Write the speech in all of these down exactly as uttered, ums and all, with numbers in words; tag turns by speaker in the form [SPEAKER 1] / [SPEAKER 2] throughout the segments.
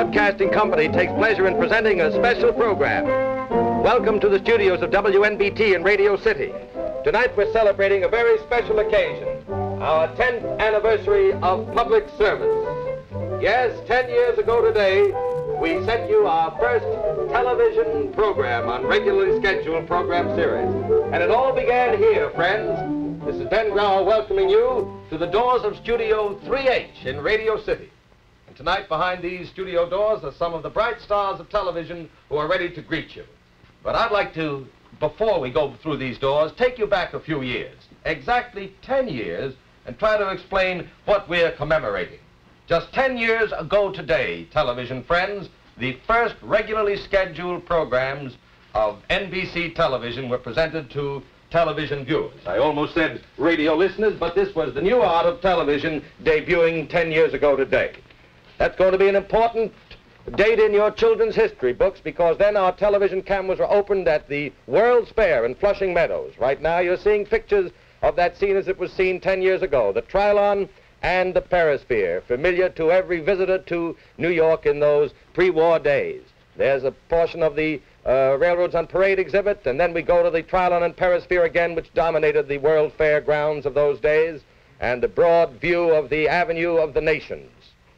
[SPEAKER 1] Broadcasting Company takes pleasure in presenting a special program. Welcome to the studios of W N B T in Radio City. Tonight we're celebrating a very special occasion, our tenth anniversary of public service. Yes, ten years ago today, we sent you our first television program on regularly scheduled program series. And it all began here, friends. This is Ben Grauer welcoming you to the doors of Studio three H in Radio City. And tonight, behind these studio doors are some of the bright stars of television who are ready to greet you. But I'd like to, before we go through these doors, take you back a few years, exactly ten years, and try to explain what we're commemorating. Just ten years ago today, television friends, the first regularly scheduled programs of N B C television were presented to television viewers. I almost said radio listeners, but this was the new art of television debuting ten years ago today. That's going to be an important date in your children's history books, because then our television cameras were opened at the World's Fair in Flushing Meadows. Right now you're seeing pictures of that scene as it was seen ten years ago, the Trilon and the Perisphere, familiar to every visitor to New York in those pre-war days. There's a portion of the uh, Railroads on Parade exhibit, and then we go to the Trilon and Perisphere again, which dominated the World Fair grounds of those days, and the broad view of the Avenue of the Nations.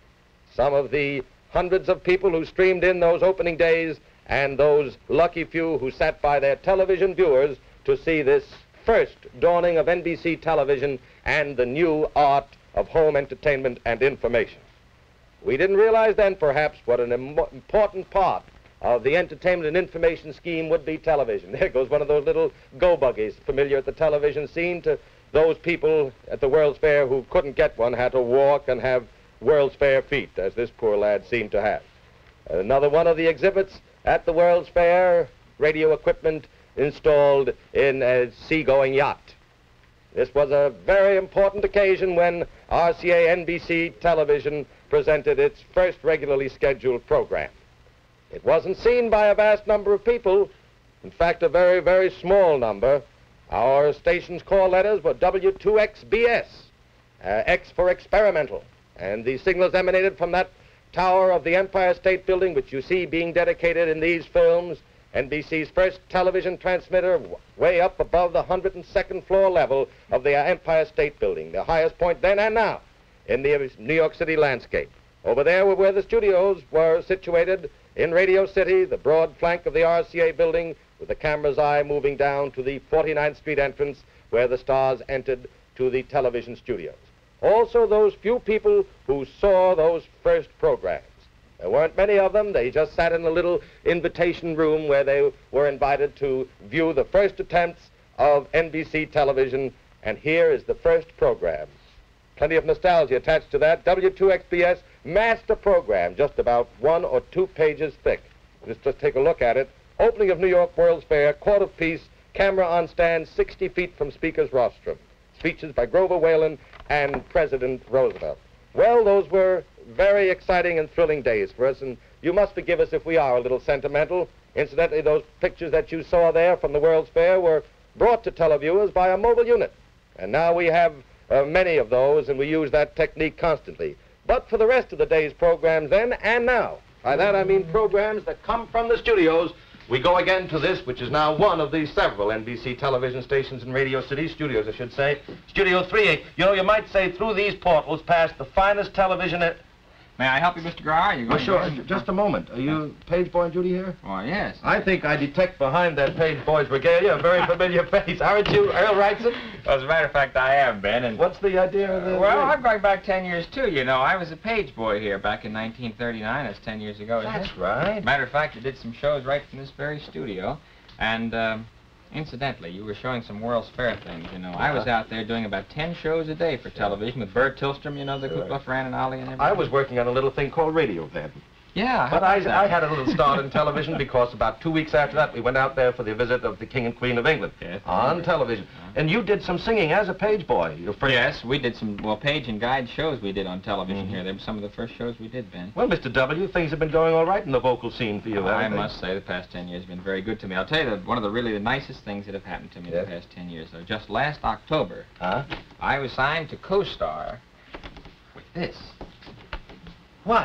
[SPEAKER 1] Some of the hundreds of people who streamed in those opening days, and those lucky few who sat by their television viewers to see this first dawning of N B C television and the new art of home entertainment and information. We didn't realize then, perhaps, what an Im important part of the entertainment and information scheme would be television. There goes one of those little go-buggies familiar at the television scene to those people at the World's Fair who couldn't get one, had to walk and have World's Fair feet, as this poor lad seemed to have. Another one of the exhibits at the World's Fair, radio equipment installed in a seagoing yacht. This was a very important occasion when R C A N B C television presented its first regularly scheduled program. It wasn't seen by a vast number of people, in fact a very, very small number. Our station's call letters were W two X B S, uh, X for experimental, and the signals emanated from that tower of the Empire State Building, which you see being dedicated in these films, N B C's first television transmitter, way up above the one hundred second floor level of the Empire State Building, the highest point then and now in the New York City landscape. Over there were where the studios were situated in Radio City, the broad flank of the R C A building, with the camera's eye moving down to the forty-ninth Street entrance where the stars entered to the television studios. Also those few people who saw those first programs. There weren't many of them. They just sat in a little invitation room where they were invited to view the first attempts of N B C television, and here is the first program. Plenty of nostalgia attached to that. W two X B S master program, just about one or two pages thick. Let's just take a look at it. Opening of New York World's Fair, court of peace, camera on stand sixty feet from speaker's rostrum. Speeches by Grover Whalen and President Roosevelt. Well, those were very exciting and thrilling days for us, and you must forgive us if we are a little sentimental. Incidentally, those pictures that you saw there from the World's Fair were brought to televiewers by a mobile unit, and now we have uh, many of those, and we use that technique constantly. But for the rest of the day's programs then and now, by that I mean programs that come from the studios, we go again to this, which is now one of the several N B C television stations in Radio City, studios I should say, Studio three H. You know, you might say through these portals past the finest television...
[SPEAKER 2] May I help you, Mister Grauer? You
[SPEAKER 1] oh, sure. Just a moment. Are you Page Boy and Judy here?
[SPEAKER 2] Oh, yes.
[SPEAKER 1] I think I detect behind that Page Boy's regalia a very familiar face. Aren't you, Earl Wrightson?
[SPEAKER 2] Well, as a matter of fact, I am, Ben. And
[SPEAKER 1] what's the idea of the...
[SPEAKER 2] Uh, well, ring? I'm going back ten years, too. You know, I was a Page Boy here back in nineteen thirty-nine. That's ten years ago.
[SPEAKER 1] That's right.
[SPEAKER 2] Matter of fact, I did some shows right from this very studio. And, um, incidentally, you were showing some World's Fair things, you know. I was out there doing about ten shows a day for television with Bert Tillstrom, you know, the
[SPEAKER 1] sure.
[SPEAKER 2] Kukla, Fran and Ollie and everything.
[SPEAKER 1] I was working on a little thing called Radio then.
[SPEAKER 2] Yeah,
[SPEAKER 1] but I, I had a little start in television because about two weeks after that we went out there for the visit of the King and Queen of England yes, on television. Uh-huh. And you did some singing as a Page Boy. Your first...
[SPEAKER 2] Yes, we did some, well, Page and Guide shows we did on television mm-hmm. here. They were some of the first shows we did, Ben.
[SPEAKER 1] Well, Mister W, things have been going all right in the vocal scene for you,
[SPEAKER 2] oh, I
[SPEAKER 1] they?
[SPEAKER 2] must say the past ten years have been very good to me. I'll tell you that one of the really the nicest things that have happened to me yes. the past ten years, though. Just last October,
[SPEAKER 1] huh?
[SPEAKER 2] I was signed to co-star with this.
[SPEAKER 1] Why?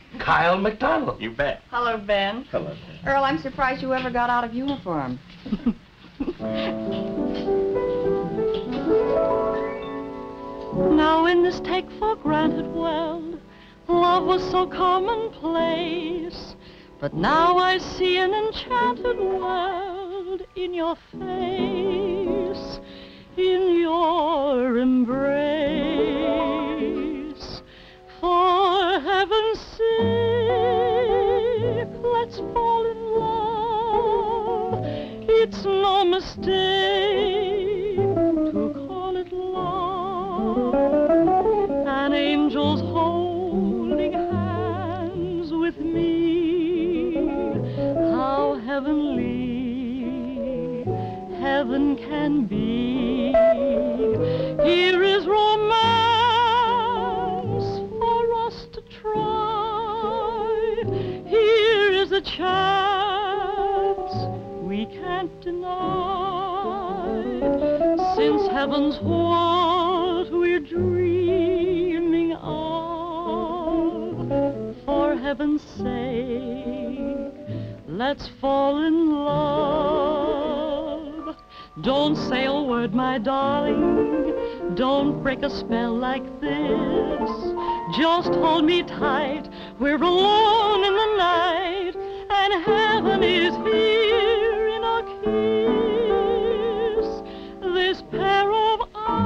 [SPEAKER 1] Kyle MacDonnell.
[SPEAKER 2] You bet.
[SPEAKER 3] Hello, Ben.
[SPEAKER 1] Hello, Ben.
[SPEAKER 3] Earl, I'm surprised you ever got out of uniform.
[SPEAKER 4] Now in this take-for-granted world, love was so commonplace. But now I see an enchanted world in your face, in your embrace. For heaven's sake, let's fall in love. It's no mistake to call it love. An angel's holding hands with me. How heavenly heaven can be. Here is romance for us to try. Here is a chance we can't deny. Since heaven's what we're dreaming of, for heaven's sake, let's fall in love. Don't say a word, my darling. Don't break a spell like this. Just hold me tight. We're alone in the night, and heaven is here in a kiss. This pair of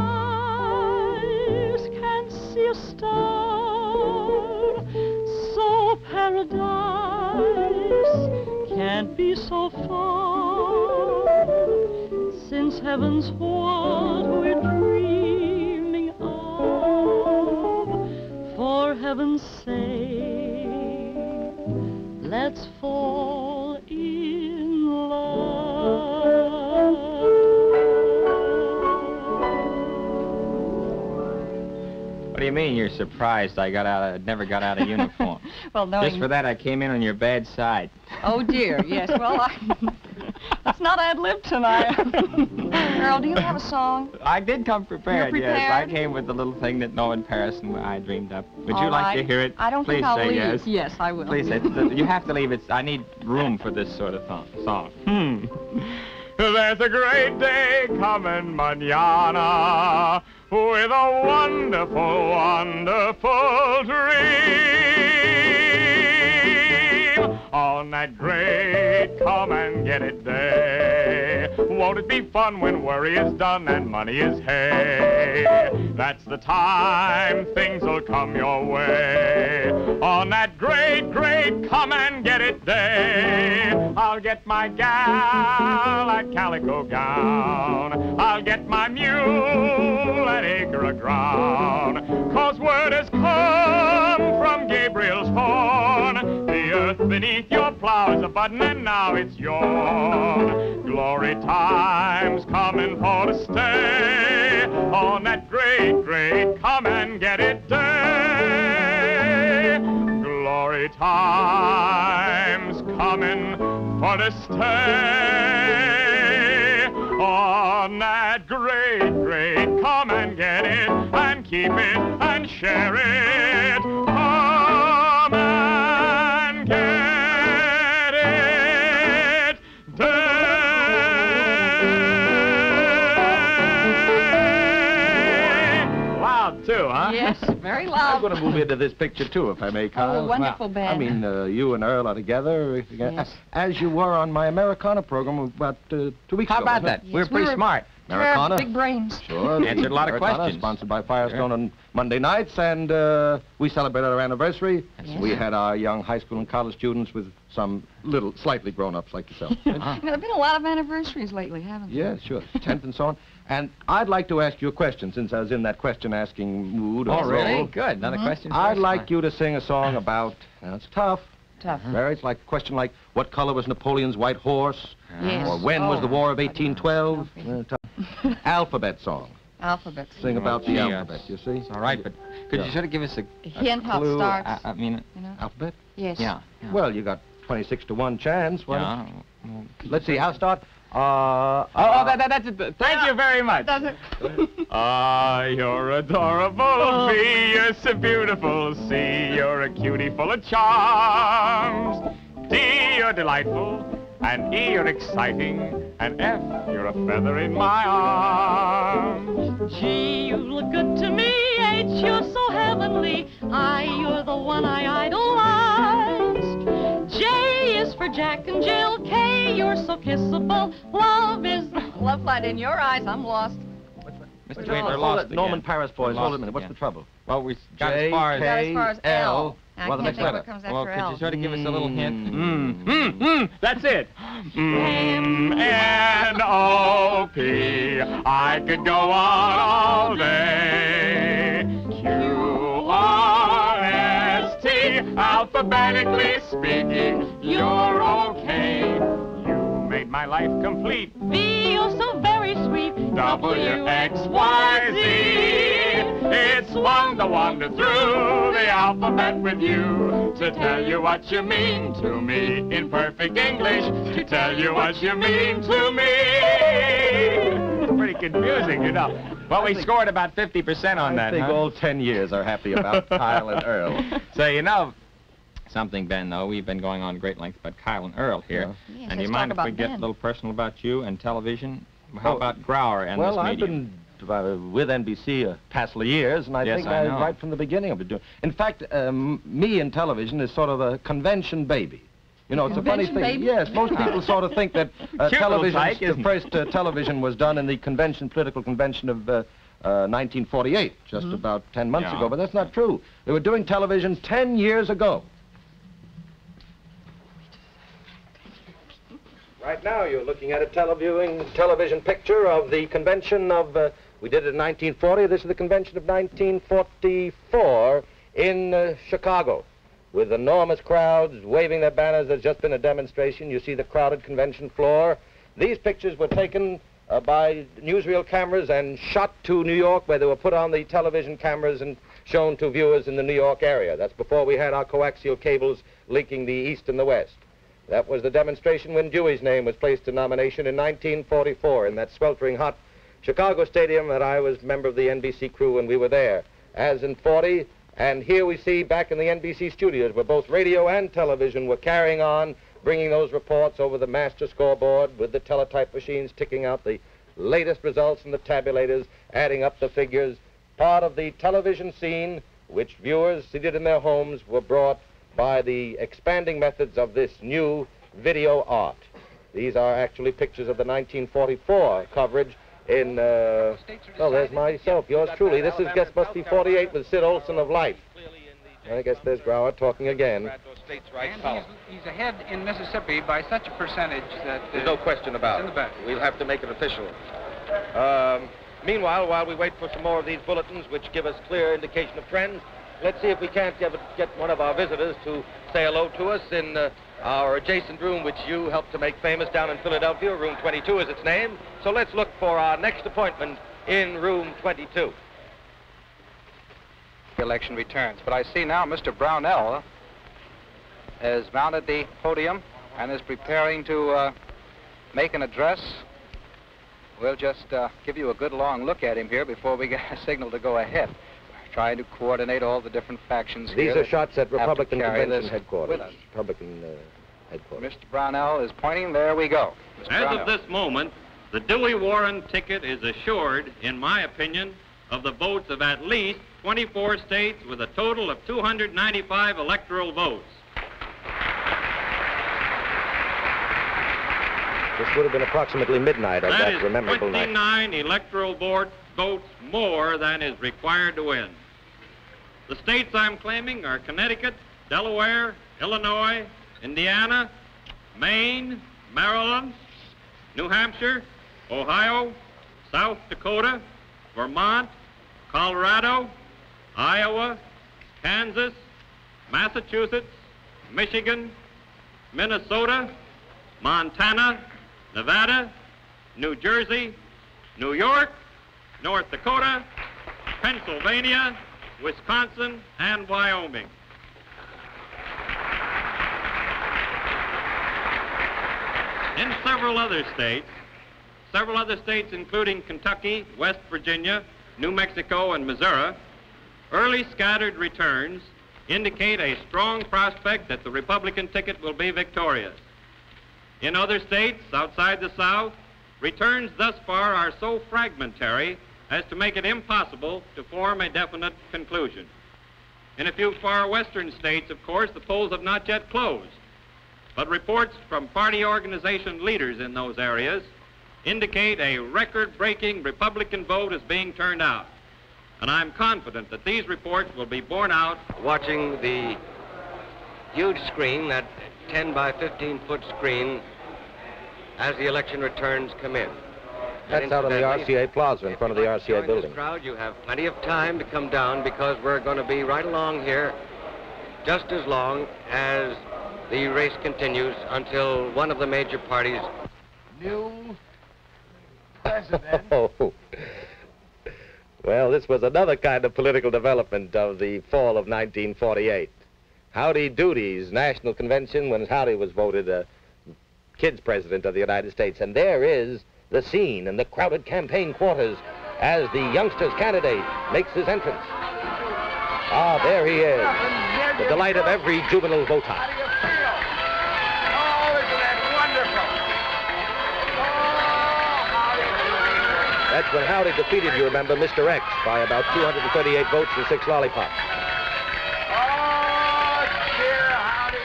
[SPEAKER 4] eyes can see a star. So paradise can't be so far, since heaven's what we're dreaming of. For heaven's sake, let's fall in love.
[SPEAKER 2] What do you mean you're surprised I got out of, never got out of uniform?
[SPEAKER 3] Well, knowing...
[SPEAKER 2] Just for that, I came in on your bad side.
[SPEAKER 3] Oh, dear, yes. Well, I... It's not ad-lib tonight. Earl, do you have a song?
[SPEAKER 2] I did come prepared,
[SPEAKER 3] You're
[SPEAKER 2] yes.
[SPEAKER 3] prepared?
[SPEAKER 2] I came with the little thing that Noah and Paris and I dreamed up. Would
[SPEAKER 3] All
[SPEAKER 2] you like
[SPEAKER 3] right.
[SPEAKER 2] to hear it?
[SPEAKER 3] I don't
[SPEAKER 2] Please
[SPEAKER 3] think I'll
[SPEAKER 2] say
[SPEAKER 3] leave.
[SPEAKER 2] yes.
[SPEAKER 3] Yes, I will.
[SPEAKER 2] Please say, you have to leave it. I need room for this sort of th song. Hmm. There's a great day coming mañana with a wonderful, wonderful dream. On that great come and get it day, won't it be fun when worry is done and money is hay? That's the time things'll come your way. On that great, great come and get it day, I'll get my gal that calico gown. I'll get my mule that acre of ground. 'Cause word has come from Gabriel's horn, the earth beneath your plow is a button and now it's yours. Glory time's coming for to stay on that great, great come and get it day. Glory time's coming for to stay on that great, great come and get it and keep it and share it. Come and get it day. Loud too, huh?
[SPEAKER 3] Yes, very loud.
[SPEAKER 1] I'm going to move into this picture, too, if I may, Kyle.
[SPEAKER 3] Oh, wonderful, Ben.
[SPEAKER 1] I mean, uh, you and Earl are together,
[SPEAKER 3] Yes.
[SPEAKER 1] as you were on my Americana program about uh, two weeks
[SPEAKER 2] How
[SPEAKER 1] ago.
[SPEAKER 2] about
[SPEAKER 1] wasn't
[SPEAKER 2] that?
[SPEAKER 1] it?
[SPEAKER 2] We're
[SPEAKER 3] Yes, we
[SPEAKER 2] pretty
[SPEAKER 3] were-
[SPEAKER 2] smart.
[SPEAKER 1] Americana?
[SPEAKER 3] Big brains.
[SPEAKER 1] Sure.
[SPEAKER 2] Answered a lot of
[SPEAKER 1] Americana,
[SPEAKER 2] questions.
[SPEAKER 1] Sponsored by Firestone
[SPEAKER 2] Sure.
[SPEAKER 1] on Monday nights, and uh, we celebrated our anniversary.
[SPEAKER 3] Yes.
[SPEAKER 1] We had our young high school and college students with some little, slightly grown-ups like yourself.
[SPEAKER 3] You know, there have been a lot of anniversaries lately, haven't there?
[SPEAKER 1] Yeah, sure. tenth and so on. And I'd like to ask you a question, since I was in that question-asking mood.
[SPEAKER 2] Oh,
[SPEAKER 1] or
[SPEAKER 2] really?
[SPEAKER 1] so.
[SPEAKER 2] Good. Another
[SPEAKER 3] Mhm.
[SPEAKER 2] question? for
[SPEAKER 1] I'd
[SPEAKER 2] us?
[SPEAKER 1] like you to sing a song about, now it's tough,
[SPEAKER 3] Tough.
[SPEAKER 1] very, it's like a question like, what color was Napoleon's white horse?
[SPEAKER 3] Yes.
[SPEAKER 1] Or when was the
[SPEAKER 3] Oh,
[SPEAKER 1] War of
[SPEAKER 3] I don't
[SPEAKER 1] eighteen twelve?
[SPEAKER 3] know.
[SPEAKER 1] Uh, tough. Alphabet song.
[SPEAKER 3] Alphabet.
[SPEAKER 1] Sing about the
[SPEAKER 2] Yes.
[SPEAKER 1] alphabet, you see?
[SPEAKER 2] It's all right, but could
[SPEAKER 1] Yeah.
[SPEAKER 2] you sort of give us a,
[SPEAKER 3] A hint how it
[SPEAKER 2] clue?
[SPEAKER 3] starts.
[SPEAKER 2] I, I mean,
[SPEAKER 3] You know?
[SPEAKER 1] Alphabet?
[SPEAKER 3] Yes.
[SPEAKER 2] yeah. yeah.
[SPEAKER 1] Well, you got twenty-six to one chance. Why don't-
[SPEAKER 2] yeah. Well,
[SPEAKER 1] Let's see, I'll start.
[SPEAKER 2] Uh, oh, that, that, that's it. Thank yeah. you very much.
[SPEAKER 3] Does it?
[SPEAKER 2] Ah, you're adorable. B, you're so beautiful. C, you're a cutie full of charms. D, you're delightful. And E, you're exciting. And F, you're a feather in my arms.
[SPEAKER 4] G, you look good to me. H, you're so heavenly. I, you're the one I idolized. J is for Jack and Jill. K, you're so kissable. Love is the
[SPEAKER 3] Love light in your eyes. I'm lost.
[SPEAKER 2] Mister Twain, we're lost again.
[SPEAKER 1] Norman Paris boys, hold
[SPEAKER 2] Lost
[SPEAKER 1] a minute. What's
[SPEAKER 2] again.
[SPEAKER 1] the trouble?
[SPEAKER 2] Well, we got
[SPEAKER 1] J,
[SPEAKER 2] as far as...
[SPEAKER 3] Got as far as L. I
[SPEAKER 1] Well, the
[SPEAKER 3] can't
[SPEAKER 1] next
[SPEAKER 3] think
[SPEAKER 1] letter.
[SPEAKER 3] what comes
[SPEAKER 2] Well,
[SPEAKER 3] after
[SPEAKER 2] could
[SPEAKER 3] L.
[SPEAKER 2] you sort of give us a little hint?
[SPEAKER 1] Mm.
[SPEAKER 2] Mm, mm, that's it. M N O P. I could go on all day. Q R S T. Alphabetically speaking, you're okay. You made my life complete.
[SPEAKER 4] V, you're so very sweet.
[SPEAKER 2] W X Y Z. It's one to wander through the alphabet with you to tell you what you mean to me in perfect English. To tell you what you mean to me. It's pretty confusing, you know. Well, we scored about fifty percent on
[SPEAKER 1] I
[SPEAKER 2] that,
[SPEAKER 1] think
[SPEAKER 2] huh?
[SPEAKER 1] all ten years are happy about Kyle and Earl.
[SPEAKER 2] So, you know, something, Ben, though, we've been going on great length about Kyle and Earl here.
[SPEAKER 1] Yeah.
[SPEAKER 3] Yes,
[SPEAKER 2] and do
[SPEAKER 3] let's
[SPEAKER 2] you mind
[SPEAKER 3] talk
[SPEAKER 2] if we
[SPEAKER 3] about
[SPEAKER 2] get
[SPEAKER 3] Ben.
[SPEAKER 2] a little personal about you and television? How
[SPEAKER 1] Oh,
[SPEAKER 2] about Grauer and
[SPEAKER 1] Well,
[SPEAKER 2] this
[SPEAKER 1] I've
[SPEAKER 2] medium?
[SPEAKER 1] been uh, with N B C a past of years, and I
[SPEAKER 2] Yes,
[SPEAKER 1] think
[SPEAKER 2] I
[SPEAKER 1] I,
[SPEAKER 2] know.
[SPEAKER 1] right from the beginning I've been doing. In fact, um, me in television is sort of a convention baby. You know, it's a funny
[SPEAKER 3] Convention
[SPEAKER 1] thing.
[SPEAKER 3] baby?
[SPEAKER 1] Yes, most people sort of think that uh,
[SPEAKER 2] Cute little
[SPEAKER 1] television,
[SPEAKER 2] tyke,
[SPEAKER 1] the
[SPEAKER 2] isn't it?
[SPEAKER 1] first uh, television was done in the convention, political convention of uh, uh, nineteen forty-eight, just
[SPEAKER 3] Mm-hmm.
[SPEAKER 1] about ten months
[SPEAKER 2] Yeah.
[SPEAKER 1] ago. But that's not true. They were doing television ten years ago. Right now, you're looking at a televiewing television picture of the convention of, uh, we did it in nineteen forty, this is the convention of nineteen forty-four in uh, Chicago, with enormous crowds waving their banners. There's just been a demonstration. You see the crowded convention floor. These pictures were taken uh, by newsreel cameras and shot to New York, where they were put on the television cameras and shown to viewers in the New York area. That's before we had our coaxial cables linking the east and the west. That was the demonstration when Dewey's name was placed in nomination in nineteen forty-four in that sweltering hot Chicago stadium that I was member of the N B C crew when we were there, as in forty. And here we see back in the N B C studios where both radio and television were carrying on, bringing those reports over the master scoreboard with the teletype machines ticking out the latest results and the tabulators, adding up the figures. Part of the television scene, which viewers seated in their homes were brought by the expanding methods of this new video art. These are actually pictures of the nineteen forty-four coverage in, uh, well, there's myself, yours truly. This is, guess, must be forty-eight with Sid Olson of Life. I guess there's Grauer talking again.
[SPEAKER 5] And he's, he's ahead in Mississippi by such a percentage that... Uh,
[SPEAKER 1] There's no question about
[SPEAKER 5] it's in
[SPEAKER 1] it.
[SPEAKER 5] the back.
[SPEAKER 1] We'll have to make it official. Um, meanwhile, while we wait for some more of these bulletins, which give us clear indication of trends, let's see if we can't get, get one of our visitors to say hello to us in uh, our adjacent room, which you helped to make famous down in Philadelphia. Room twenty-two is its name. So let's look for our next appointment in room twenty-two.
[SPEAKER 5] Election returns. But I see now Mister Brownell has mounted the podium and is preparing to uh, make an address. We'll just uh, give you a good long look at him here before we get a signal to go ahead. We're trying to coordinate all the different factions
[SPEAKER 1] These
[SPEAKER 5] here
[SPEAKER 1] are
[SPEAKER 5] that
[SPEAKER 1] shots at
[SPEAKER 5] have to
[SPEAKER 1] Republican
[SPEAKER 5] carry
[SPEAKER 1] Convention
[SPEAKER 5] this
[SPEAKER 1] headquarters.
[SPEAKER 5] with us.
[SPEAKER 1] Republican uh, headquarters.
[SPEAKER 5] Mister Brownell is pointing. There we go. Mister
[SPEAKER 6] As
[SPEAKER 5] Brownell.
[SPEAKER 6] of this moment, the Dewey-Warren ticket is assured, in my opinion, of the votes of at least twenty-four states with a total of two hundred ninety-five electoral votes.
[SPEAKER 1] This would have been approximately midnight of
[SPEAKER 6] That
[SPEAKER 1] that
[SPEAKER 6] is
[SPEAKER 1] memorable night.
[SPEAKER 6] twenty-nine electoral board votes more than is required to win. The states I'm claiming are Connecticut, Delaware, Illinois, Indiana, Maine, Maryland, New Hampshire, Ohio, South Dakota, Vermont, Colorado, Iowa, Kansas, Massachusetts, Michigan, Minnesota, Montana, Nevada, New Jersey, New York, North Dakota, Pennsylvania, Wisconsin, and Wyoming. In several other states, several other states, including Kentucky, West Virginia, New Mexico, and Missouri, early scattered returns indicate a strong prospect that the Republican ticket will be victorious. In other states outside the South, returns thus far are so fragmentary as to make it impossible to form a definite conclusion. In a few far western states, of course, the polls have not yet closed, but reports from party organization leaders in those areas indicate a record-breaking Republican vote is being turned out. And I'm confident that these reports will be borne out.
[SPEAKER 1] Watching the huge screen, that ten by fifteen foot screen, as the election returns come in.
[SPEAKER 7] That's out on the R C A Plaza in front of the R C A building.
[SPEAKER 1] This crowd, you have plenty of time to come down because we're going to be right along here just as long as the race continues until one of the major parties.
[SPEAKER 8] New president.
[SPEAKER 7] Oh. Well, this was another kind of political development of the fall of nineteen forty-eight. Howdy Doody's national convention when Howdy was voted uh, kids president of the United States. And there is the scene in the crowded campaign quarters as the youngster's candidate makes his entrance. Ah, there he is, the delight of every juvenile voter.
[SPEAKER 8] How do you feel? Oh, isn't that wonderful? Oh, Howdy.
[SPEAKER 7] That's when Howdy defeated, you remember, Mister X by about two hundred thirty-eight votes and six lollipops.
[SPEAKER 8] Oh, dear Howdy.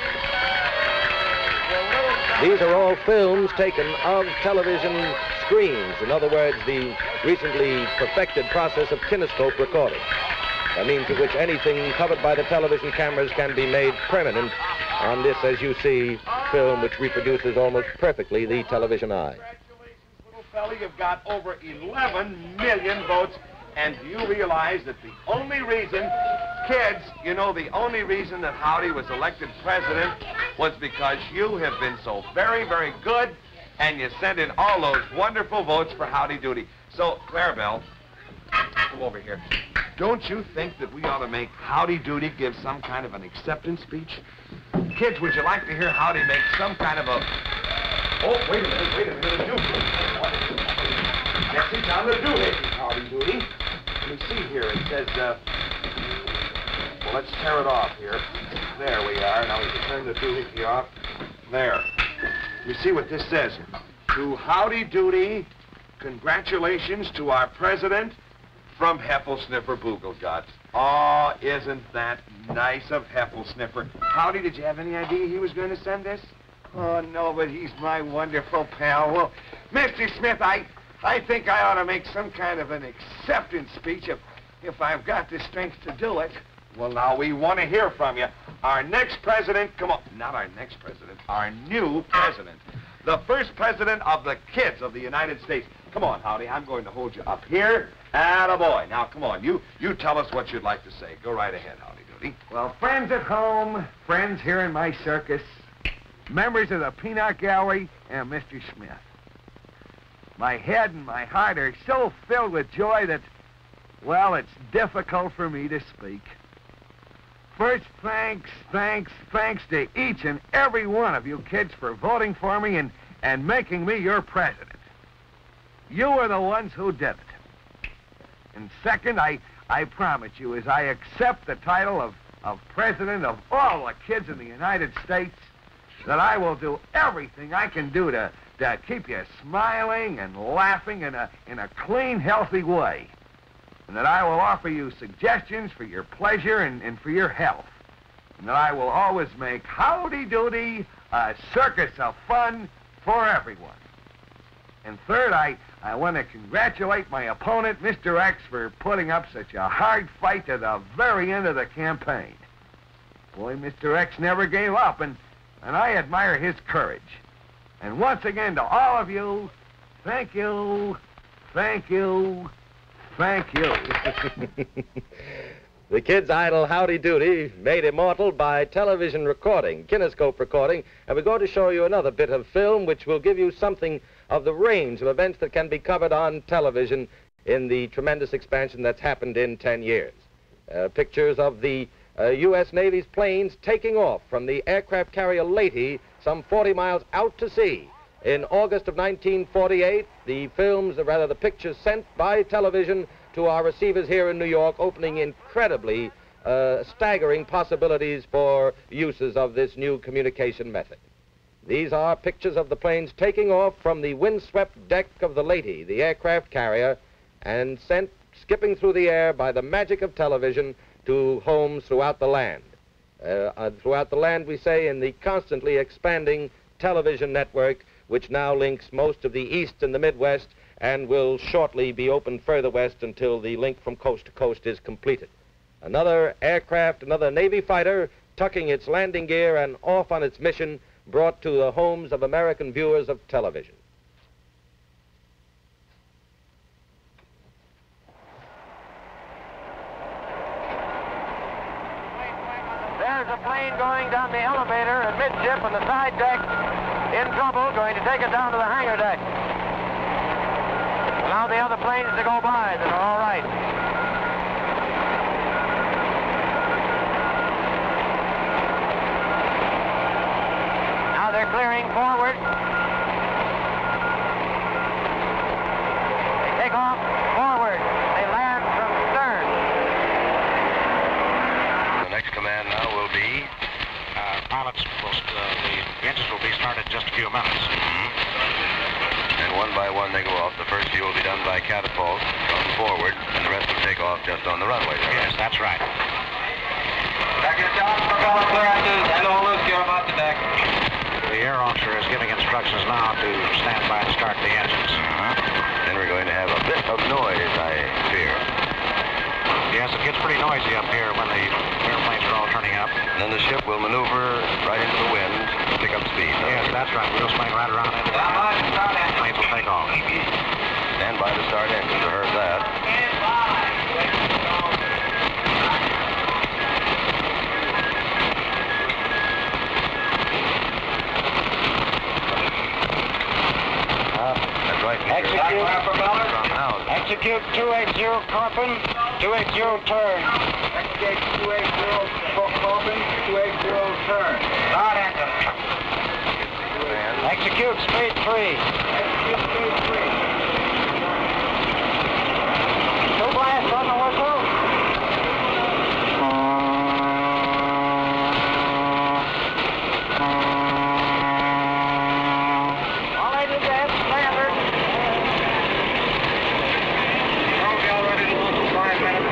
[SPEAKER 7] These are all films taken of television screens. In other words, the recently perfected process of kinescope recording. That means to which anything covered by the television cameras can be made permanent on this, as you see, film which reproduces almost perfectly the television eye.
[SPEAKER 8] Congratulations, little fella. You've got over eleven million votes. And do you realize that the only reason, kids, you know, the only reason that Howdy was elected president was because you have been so very, very good, and you sent in all those wonderful votes for Howdy Doody. So, Clarabelle, come over here. Don't you think that we ought to make Howdy Doody give some kind of an acceptance speech? Kids, would you like to hear Howdy make some kind of a... Oh, wait a minute, wait a minute, a doohickey. Yes, he's on the doohickey, Howdy Doody. Let me see here. It says, uh... well, let's tear it off here. There we are. Now we can turn the doohickey off. There. You see what this says? To Howdy Doody, congratulations to our president from Heffel-Sniffer Boogleguts. Oh, isn't that nice of Heffel-Sniffer? Howdy, did you have any idea he was going to send this? Oh, no, but he's my wonderful pal. Well, Mister Smith, I, I think I ought to make some kind of an acceptance speech if, if I've got the strength to do it. Well, now, we want to hear from you. Our next president, come on, not our next president, our new president. The first president of the kids of the United States. Come on, Howdy, I'm going to hold you up here. Attaboy. Now, come on, you, you tell us what you'd like to say. Go right ahead, Howdy Doody. Well, friends at home, friends here in my circus, members of the Peanut Gallery, and Mister Smith. My head and my heart are so filled with joy that, well, it's difficult for me to speak. First, thanks, thanks, thanks to each and every one of you kids for voting for me and, and making me your president. You are the ones who did it. And second, I, I promise you, as I accept the title of, of president of all the kids in the United States, that I will do everything I can do to, to keep you smiling and laughing in a, in a clean, healthy way. And that I will offer you suggestions for your pleasure and, and for your health. And that I will always make Howdy Doody a circus of fun for everyone. And third, I, I want to congratulate my opponent, Mister X, for putting up such a hard fight to the very end of the campaign. Boy, Mister X never gave up, and, and I admire his courage. And once again, to all of you, thank you, thank you, thank you.
[SPEAKER 7] The kid's idol, Howdy Doody, made immortal by television recording, kinescope recording, and we're going to show you another bit of film which will give you something of the range of events that can be covered on television in the tremendous expansion that's happened in ten years. Uh, pictures of the uh, U S Navy's planes taking off from the aircraft carrier Lady some forty miles out to sea In August of nineteen forty-eight, the films, or rather the pictures sent by television to our receivers here in New York, opening incredibly uh, staggering possibilities for uses of this new communication method. These are pictures of the planes taking off from the windswept deck of the Lady, the aircraft carrier, and sent skipping through the air by the magic of television to homes throughout the land. Uh, uh, throughout the land, we say, in the constantly expanding television network, which now links most of the East and the Midwest and will shortly be opened further west until the link from coast to coast is completed. Another aircraft, another Navy fighter, tucking its landing gear and off on its mission, brought to the homes of American viewers of television.
[SPEAKER 1] There's a plane going down the elevator at midship on the side deck, in trouble, going to take it down to the hangar deck. Allow the other planes to go by that are all right. Now they're clearing forward. They take off forward. They land from stern.
[SPEAKER 9] The next command now will be
[SPEAKER 10] uh, pilots will, uh, the engines will be started in just a few minutes.
[SPEAKER 9] Mm-hmm. And one by one they go off. The first few will be done by catapult from forward, and the rest will take off just on the runway.
[SPEAKER 10] Yes, that's right.
[SPEAKER 9] Second shot, propeller clearances, and all loose gear about the deck.
[SPEAKER 10] The air officer is giving instructions now to stand by and start the engines.
[SPEAKER 9] Uh-huh. Then we're going to have a bit of noise, I fear.
[SPEAKER 10] Yes, it gets pretty noisy up here when the airplanes are all turning up.
[SPEAKER 9] And then the ship will maneuver right into the wind to pick up speed.
[SPEAKER 10] Yes, that's right. We'll swing right around into the wind. Planes will take off.
[SPEAKER 9] Stand by to start engines. I heard that. That's right.
[SPEAKER 1] Execute.
[SPEAKER 9] Now.
[SPEAKER 1] Execute two eighty Corbin, two eighty turn.
[SPEAKER 9] Execute two eighty Corbin, two eighty turn.
[SPEAKER 1] Start engine. Execute speed three.
[SPEAKER 9] Execute speed three.
[SPEAKER 1] Two blasts on the whistle. All I did that, standard.
[SPEAKER 9] Okay, ready to launch in five minutes.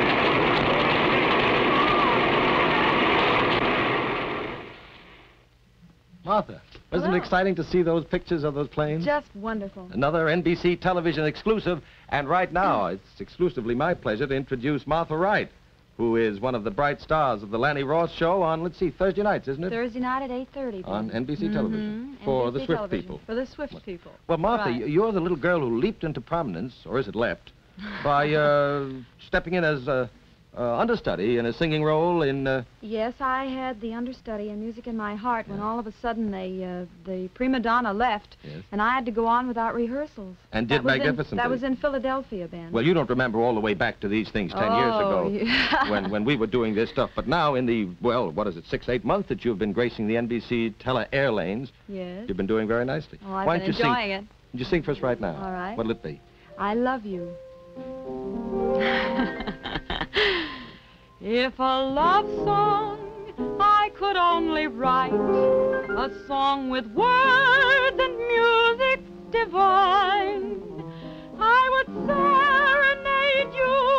[SPEAKER 7] Martha, wasn't it exciting to see those pictures of those planes?
[SPEAKER 3] Just wonderful.
[SPEAKER 7] Another N B C television exclusive, and right now it's exclusively my pleasure to introduce Martha Wright, who is one of the bright stars of the Lanny Ross show on, let's see, Thursday nights, isn't it?
[SPEAKER 3] Thursday night at eight thirty.
[SPEAKER 7] On N B C
[SPEAKER 3] Mhm.
[SPEAKER 7] television for
[SPEAKER 3] N B C
[SPEAKER 7] the Swift
[SPEAKER 3] television.
[SPEAKER 7] people.
[SPEAKER 3] For the Swift people.
[SPEAKER 7] Well, Martha,
[SPEAKER 3] Right.
[SPEAKER 7] y- you're the little girl who leaped into prominence, or is it left, by uh, stepping in as a uh, understudy in a singing role in... Uh,
[SPEAKER 3] Yes, I had the understudy and music in my heart when all of a sudden they, uh, the prima donna left,
[SPEAKER 7] Yes.
[SPEAKER 3] and I had to go on without rehearsals.
[SPEAKER 7] And
[SPEAKER 3] That
[SPEAKER 7] did
[SPEAKER 3] was in-
[SPEAKER 7] magnificently.
[SPEAKER 3] That was in Philadelphia, Ben.
[SPEAKER 7] well, you don't remember all the way back to these things ten years
[SPEAKER 3] Oh,
[SPEAKER 7] ago
[SPEAKER 3] yeah.
[SPEAKER 7] when, when we were doing this stuff. But now in the, well, what is it, six, eight months that you've been gracing the N B C tele-air lanes,
[SPEAKER 3] Yes.
[SPEAKER 7] you've been doing very nicely.
[SPEAKER 3] Oh, I've
[SPEAKER 7] Why
[SPEAKER 3] been
[SPEAKER 7] don't you
[SPEAKER 3] enjoying
[SPEAKER 7] sing,
[SPEAKER 3] it.
[SPEAKER 7] Would you sing for us right now?
[SPEAKER 3] All right.
[SPEAKER 7] What'll it be?
[SPEAKER 3] I love you. If a love song I could only write, a song with words and music divine, I would serenade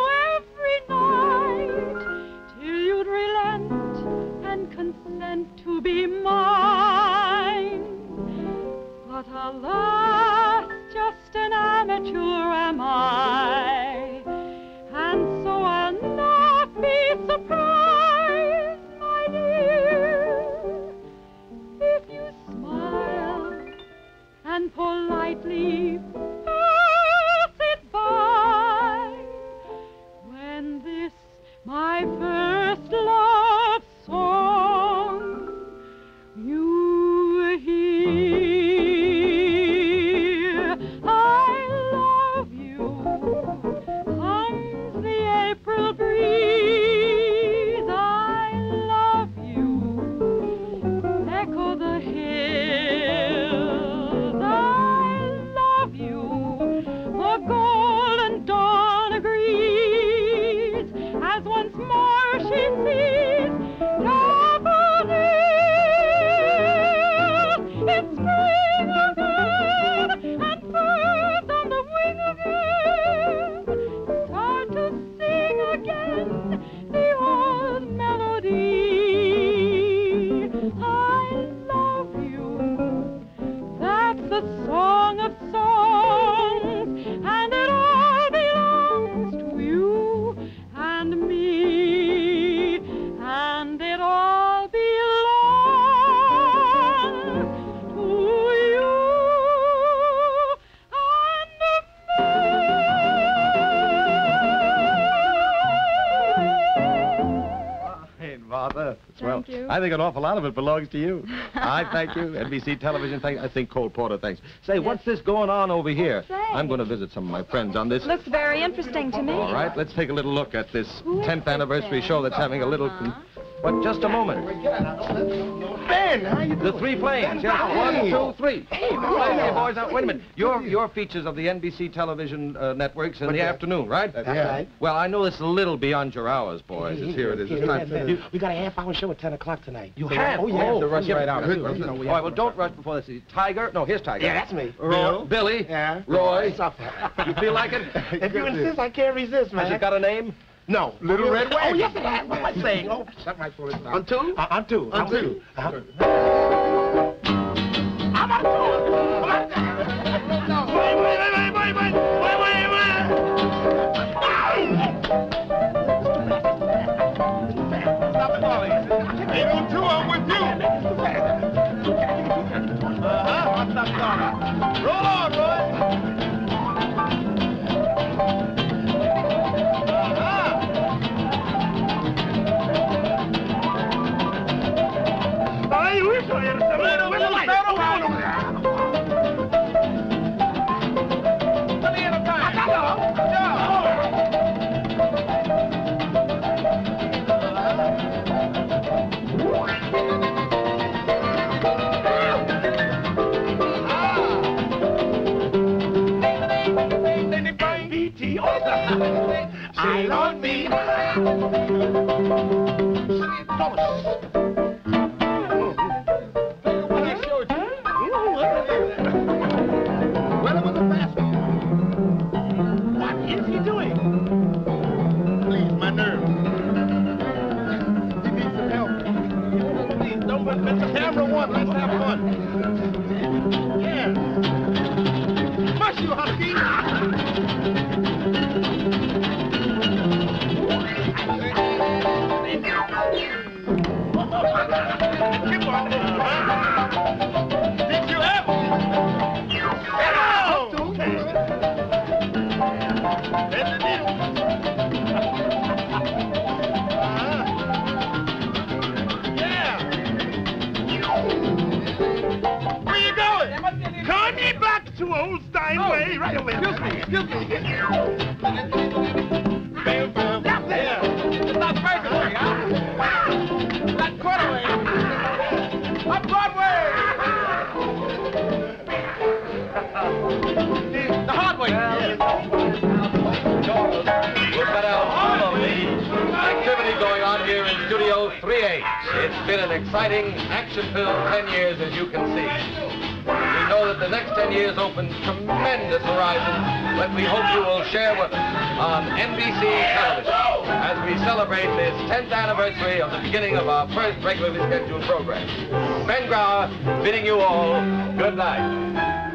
[SPEAKER 3] you every night till you'd relent and consent to be mine. But alas, just an amateur am I, and so I'll not be surprised, my dear, if you smile and politely pass it by.
[SPEAKER 4] seas, daffodils. It's spring again, and birds on the wing again start to sing again the old melody. I love you. That's the song of songs, and it all belongs to you and me, and it all belongs to you and
[SPEAKER 7] Hey, Martha.
[SPEAKER 3] Thank you.
[SPEAKER 7] I think an awful lot of it belongs to you. I thank you. N B C television, thank I think Cole Porter, thanks. Say,
[SPEAKER 3] Yes.
[SPEAKER 7] what's this going on over here?
[SPEAKER 3] Say.
[SPEAKER 7] I'm going to visit some of my friends on this.
[SPEAKER 3] Looks very interesting to me.
[SPEAKER 7] All right, let's take a little look at this
[SPEAKER 3] Who is
[SPEAKER 7] tenth
[SPEAKER 3] this,
[SPEAKER 7] anniversary
[SPEAKER 3] Ben?
[SPEAKER 7] show that's having a little... con- But just a moment.
[SPEAKER 8] Ben, how you
[SPEAKER 7] The three flames. Yes, one, two, three. Hey, boys, now, wait a minute. Your, your features of the N B C television uh, networks in the afternoon, right?
[SPEAKER 8] That's right.
[SPEAKER 7] Well, I know it's a little beyond your hours, boys. It's here it is. It's time. You-
[SPEAKER 11] We got a half-hour show at ten o'clock tonight.
[SPEAKER 7] You have?
[SPEAKER 11] Oh, yeah.
[SPEAKER 7] Oh,
[SPEAKER 11] rush
[SPEAKER 7] yeah,
[SPEAKER 11] right out.
[SPEAKER 7] good.
[SPEAKER 11] You know, we
[SPEAKER 7] All right,
[SPEAKER 11] have
[SPEAKER 7] well,
[SPEAKER 11] to-
[SPEAKER 7] don't rush before this. Tiger? No, here's Tiger.
[SPEAKER 11] Yeah, that's me.
[SPEAKER 7] Roy, Billy.
[SPEAKER 11] Yeah.
[SPEAKER 7] Roy.
[SPEAKER 11] Suffer.
[SPEAKER 7] You feel like it?
[SPEAKER 11] If you insist, I can't resist, man.
[SPEAKER 7] Has it got a name?
[SPEAKER 11] No.
[SPEAKER 8] Little
[SPEAKER 11] Oh,
[SPEAKER 8] Red
[SPEAKER 11] Oh,
[SPEAKER 8] Wagon.
[SPEAKER 11] yes, it has. What am I saying? Oh, shut my foolish mouth.
[SPEAKER 8] On two?
[SPEAKER 11] Uh, on two.
[SPEAKER 8] On
[SPEAKER 11] I'm
[SPEAKER 8] two.
[SPEAKER 11] two. Uh-huh. I'm on two. I'm on two. Wait, wait, wait, wait, wait, wait, wait, wait, wait. Stop it, Molly.
[SPEAKER 8] Ain't on two, I'm with you.
[SPEAKER 11] Uh-huh. What's up, Donna?
[SPEAKER 8] Roll on, Roy.
[SPEAKER 11] Ay, Wilson, where's the light? Let me in a time. I got I love me. What is he doing?
[SPEAKER 8] Please, my nerves.
[SPEAKER 11] He needs some help. Please, don't put the camera one. Let's have fun. Yeah. Mush you, Husky. Come on. Did you ever? Hello. Okay. That's the deal. Uh-huh. Yeah. Where you going? Come me back to old Steinway right away. Excuse me, excuse me. Bam, bam. Yeah. It's not Berkeley, huh? Not Quarterway. Up Broadway. The hard way.
[SPEAKER 7] Look at all of the activity going on here in Studio three H. It's been an exciting, action-filled ten years, as you can see. We know that the next ten years open tremendous horizons that we hope you will share with us on N B C television as we celebrate this tenth anniversary of the beginning of our first regularly scheduled program. Ben Grauer bidding you all good night.